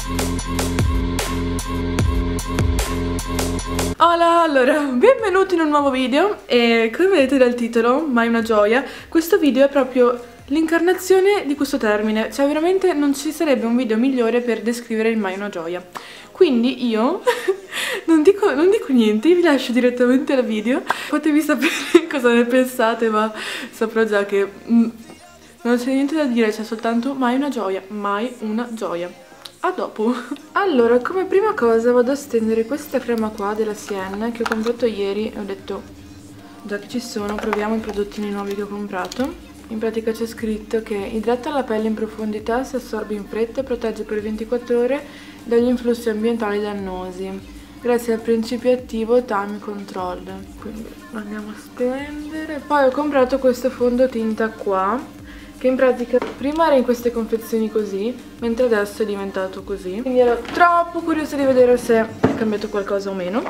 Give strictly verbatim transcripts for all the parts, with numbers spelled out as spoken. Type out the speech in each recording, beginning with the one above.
Hola, allora, benvenuti in un nuovo video e come vedete dal titolo, mai una gioia, questo video è proprio l'incarnazione di questo termine, cioè veramente non ci sarebbe un video migliore per descrivere il mai una gioia. Quindi io non, dico, non dico niente, vi lascio direttamente al video, fatemi sapere cosa ne pensate, ma saprò già che mm, non c'è niente da dire, c'è soltanto mai una gioia, mai una gioia. A dopo. Allora, come prima cosa vado a stendere questa crema qua della Sienne che ho comprato ieri e ho detto, già che ci sono, proviamo i prodottini nuovi che ho comprato. In pratica c'è scritto che idrata la pelle in profondità, si assorbe in fretta e protegge per ventiquattro ore dagli influssi ambientali dannosi, grazie al principio attivo Time Control. Quindi andiamo a stendere. Poi ho comprato questo fondotinta qua, che in pratica prima era in queste confezioni così, mentre adesso è diventato così. Quindi ero troppo curiosa di vedere se è cambiato qualcosa o meno.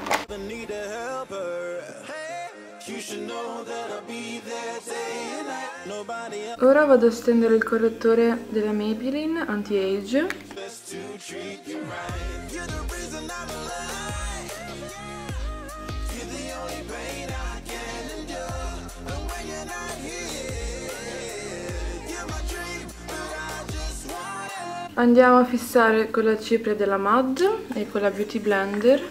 Ora vado a stendere il correttore della Maybelline Anti-Age. Andiamo a fissare con la cipria della M A D e con la Beauty Blender.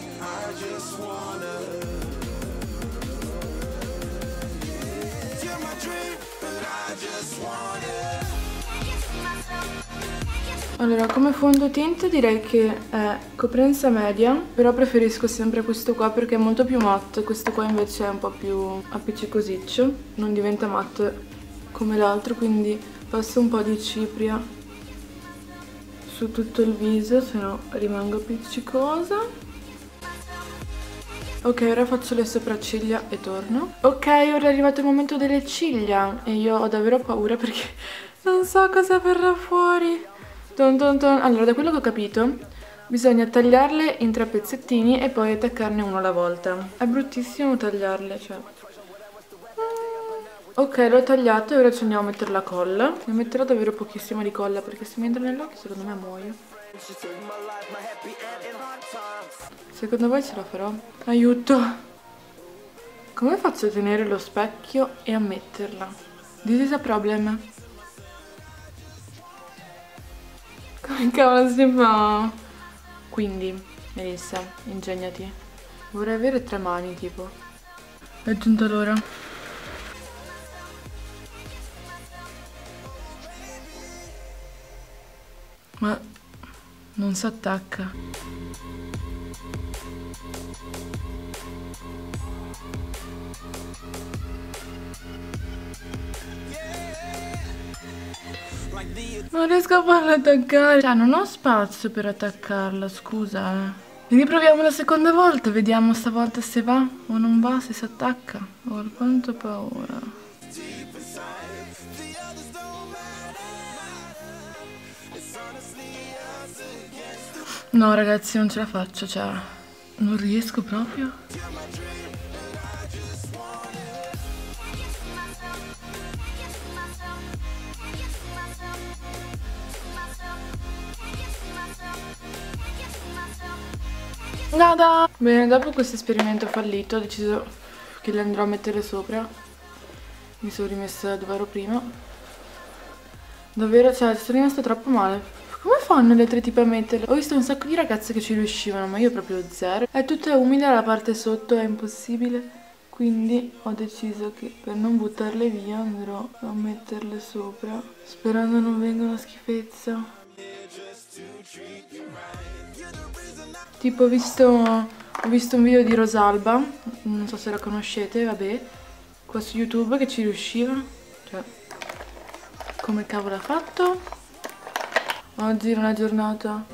Allora, come fondotinta direi che è coprenza media, però preferisco sempre questo qua perché è molto più matte, questo qua invece è un po' più appiccicosiccio, non diventa matte come l'altro, quindi passo un po' di cipria su tutto il viso, se no rimango appiccicosa. Ok, ora faccio le sopracciglia e torno. Ok, ora è arrivato il momento delle ciglia e io ho davvero paura perché non so cosa verrà fuori. Ton ton ton. Allora, da quello che ho capito bisogna tagliarle in tre pezzettini e poi attaccarne uno alla volta. È bruttissimo tagliarle, cioè. Ok, l'ho tagliato e ora ci andiamo a mettere la colla. Ne metterò davvero pochissima di colla perché se mi entra nell'occhio secondo me muoio. Secondo voi ce la farò? Aiuto! Come faccio a tenere lo specchio e a metterla? This is a problem. Come cavolo si fa? Quindi, Melissa, ingegnati. Vorrei avere tre mani, tipo. È giunta l'ora. Ma non si attacca. Non riesco a farla attaccare. Cioè, non ho spazio per attaccarla, scusa, eh. Riproviamo la seconda volta, vediamo stavolta se va o non va, se si attacca. Ho quanto paura. No ragazzi, non ce la faccio, cioè non riesco proprio. Nada! Bene, dopo questo esperimento fallito ho deciso che le andrò a mettere sopra. Mi sono rimessa dove ero prima. Davvero, cioè, sono rimasta troppo male. Come fanno le altre tipe a metterle? Ho visto un sacco di ragazze che ci riuscivano, ma io proprio zero. È tutta umida la parte sotto, è impossibile. Quindi ho deciso che per non buttarle via andrò a metterle sopra, sperando non venga una schifezza. Tipo ho visto, ho visto un video di Rosalba, non so se la conoscete, vabbè, qua su YouTube che ci riusciva. Cioè, come cavolo ha fatto? Oggi è una giornata.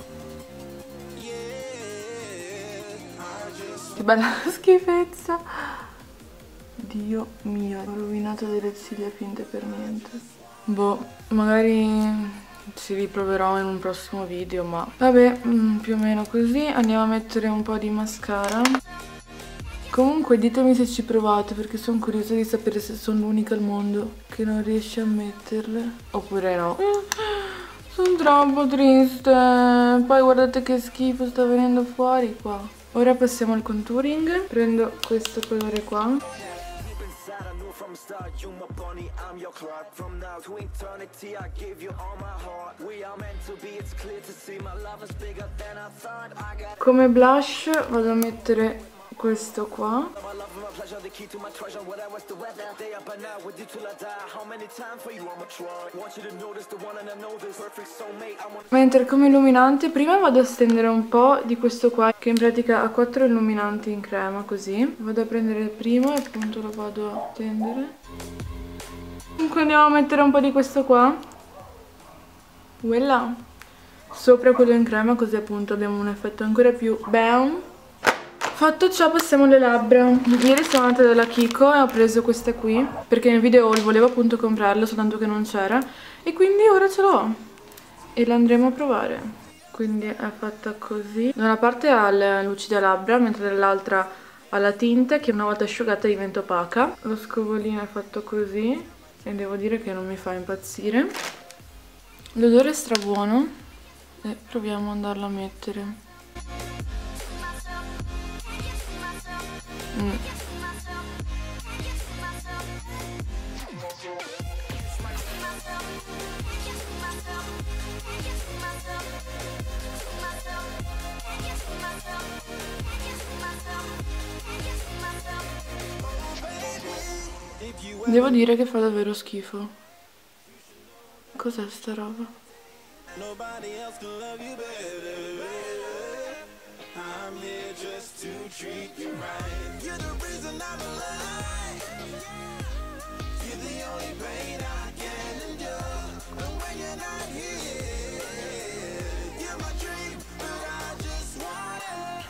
Che bella schifezza. Dio mio, ho rovinato delle ciglia finte per niente. Boh, magari ci riproverò in un prossimo video, ma vabbè, più o meno così. Andiamo a mettere un po' di mascara. Comunque ditemi se ci provate, perché sono curiosa di sapere se sono l'unica al mondo che non riesce a metterle oppure no. Sono troppo triste. Poi guardate che schifo sta venendo fuori qua. Ora passiamo al contouring. Prendo questo colore qua. Come blush vado a mettere questo qua. Mentre come illuminante prima vado a stendere un po' di questo qua, che in pratica ha quattro illuminanti in crema, così. Vado a prendere il primo e appunto lo vado a stendere. Comunque andiamo a mettere un po' di questo qua. Voilà. Sopra quello in crema, così appunto abbiamo un effetto ancora più bam. Fatto ciò passiamo alle labbra. Ieri sono andata dalla Kiko e ho preso questa qui, perché nel video haul volevo appunto comprarla, soltanto che non c'era, e quindi ora ce l'ho e la andremo a provare. Quindi è fatta così. Da una parte ha la lucida labbra, mentre dall'altra ha la tinta che una volta asciugata diventa opaca. Lo scovolino è fatto così e devo dire che non mi fa impazzire. L'odore è strabuono e proviamo ad andarlo a mettere. Mm. Devo dire che fa davvero schifo. Cos'è sta roba? I'm here just to treat you right. You're the reason I'm alive. You're the only pain I can endure. And when you're not here, you're my dream, but I just want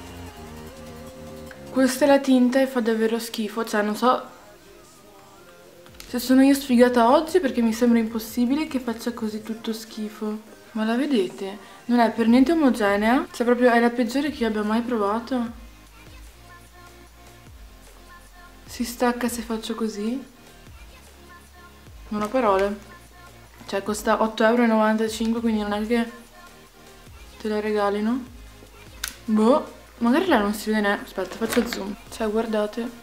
it. Questa è la tinta e fa davvero schifo. Cioè non so se sono io sfigata oggi, perché mi sembra impossibile che faccia così tutto schifo. Ma la vedete? Non è per niente omogenea. Cioè proprio è la peggiore che io abbia mai provato. Si stacca se faccio così. Non ho parole. Cioè costa otto e novantacinque euro, quindi non è che te la regalino. Boh, magari là non si vede neanche. Aspetta, faccio zoom. Cioè guardate.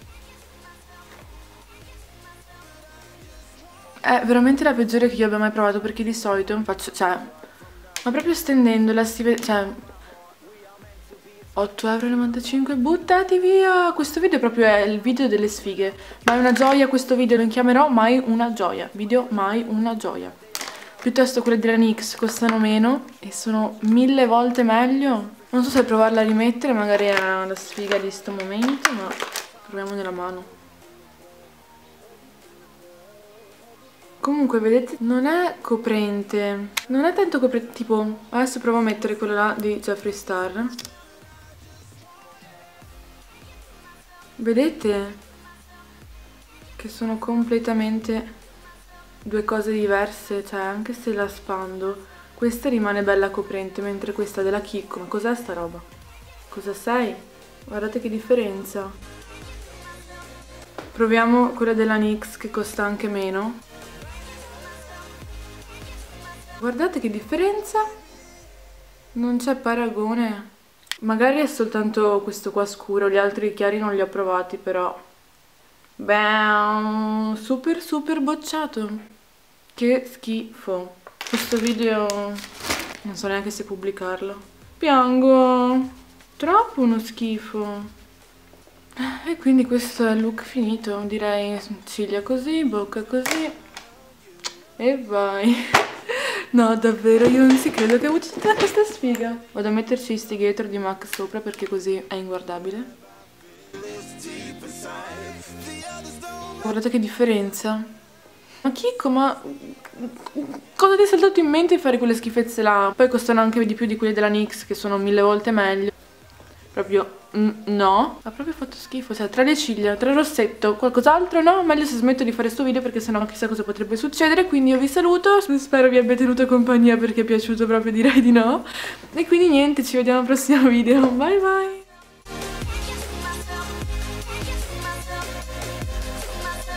È veramente la peggiore che io abbia mai provato, perché di solito faccio, cioè, ma proprio stendendola si vede, cioè, otto e novantacinque euro, buttati via! Questo video proprio è il video delle sfighe, ma è una gioia questo video, non chiamerò mai una gioia, video mai una gioia. Piuttosto quelle della N Y X costano meno e sono mille volte meglio. Non so se provarla a rimettere, magari è la sfiga di sto momento, ma proviamo nella mano. Comunque vedete, non è coprente, non è tanto coprente, tipo, adesso provo a mettere quello là di Jeffree Star. Vedete che sono completamente due cose diverse, cioè anche se la spando, questa rimane bella coprente, mentre questa della Kiko, ma cos'è sta roba? Cosa sei? Guardate che differenza. Proviamo quella della N Y X che costa anche meno. Guardate che differenza, non c'è paragone. Magari è soltanto questo qua scuro, gli altri chiari non li ho provati, però beh, super super bocciato. Che schifo. Questo video non so neanche se pubblicarlo. Piango, troppo uno schifo. E quindi questo è il look finito, direi. Ciglia così, bocca così e vai. No, davvero, io non ci credo che ho avuto tutta questa sfiga. Vado a metterci Instigator di MAC sopra, perché così è inguardabile. Guardate che differenza. Ma Kiko, ma cosa ti è saltato in mente di fare quelle schifezze là? Poi costano anche di più di quelle della N Y X, che sono mille volte meglio. Proprio mm, no. Ha proprio fatto schifo. Cioè, tra le ciglia, tra il rossetto, qualcos'altro no? Meglio se smetto di fare sto video, perché sennò chissà cosa potrebbe succedere. Quindi io vi saluto, spero vi abbia tenuto compagnia, perché è piaciuto proprio, direi di no. E quindi niente, ci vediamo al prossimo video. Bye bye.